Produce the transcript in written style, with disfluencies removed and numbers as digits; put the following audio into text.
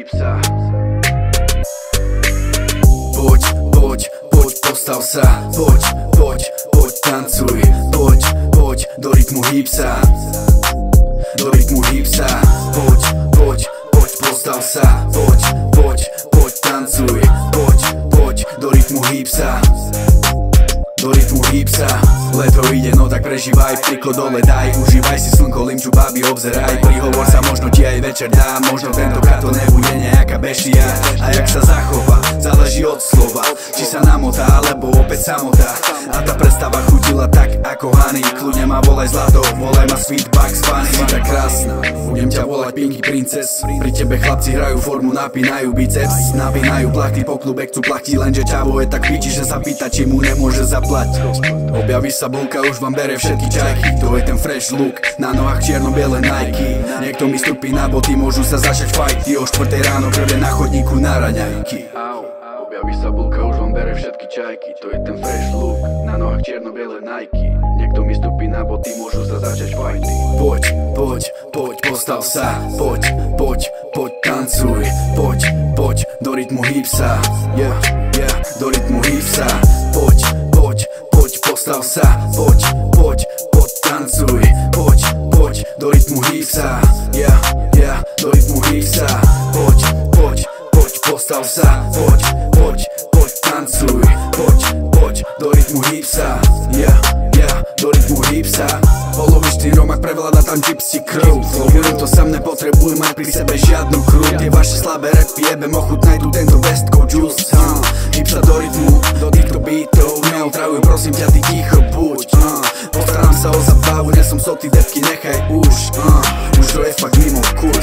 hipsa. Poď, poď, poď, postav sa. Poď, poď, poď, tancuj. Poď, poď, do rytmu hipsa. Do rytmu hipsa. Poď, poď, poď, postav sa. Poď, poď, poď, tancuj. Poď, poď, do rytmu hipsa. Do rytmu hipsa. Leto ide, no tak prežívaj, priklo dole daj. Užívaj si slnko, limču, babi, obzeraj. Prihovor sa možno ti aj večer dá. Možno tentokrát to nebude nejaká bešia. A jak sa zachová, záleží od slova. Či sa namotá, alebo opäť samotá. A tá predstava chutila tak ako Honey. Kľudne ma volaj zlato, volaj ma Sweet Bugs Bunny. Si tak krásna, budem ťa volať Pinky Princess. Pri tebe chlapci hrajú formu, napínajú biceps. Napínajú plachty, po klube chcú plachtiť. Lenže ťavo je tak piči, že sa pýta, či mu nemôže zaplatiť. Objaví sa bulka, už vám bere všetky čajky. To je ten fresh look, na nohách čierno-biele Nike. Niekto mi stupí na boty, môžu sa začať fighty. O 4 ráno krve na chodníku na raňajky. Objaví sa bulka, už vám bere všetky čajky. To je ten fresh look, na nohách čierno-biele Nike. Niekto mi stupí na boty, môžu sa začať fighty. Poď, poď, poď, postav sa. Poď, poď, poď, tancuj. Poď, poď, do rytmu hipsa. Yeah, yeah, do rytmu hipsa. Poď, poď, poď, postav sa. Poď, poď, poď, tancuj. Poď, poď, do rytmu hipsa. Yeah, yeah, do rytmu hipsa. Poď, poď, poď, postav sa. Poď, poď, poď, tancuj. Poď, poď, do rytmu hipsa. Yeah, yeah, do rytmu hipsa. Polovíš štýrom, ak prevláda tam gypsy krv. Flow to sam nepotrebujem aj pri sebe žiadnu krv. Tie vaše slabé rapy jebem, ochutnaj tu tento West Coast juice. Hipsa do rytmu, do týchto beatov. Neotravuj, prosím ťa, ty ticho buď. Postaram sa o zabavu, nesom sotý, devky, nechaj už. Už to je fakt mimo kurv.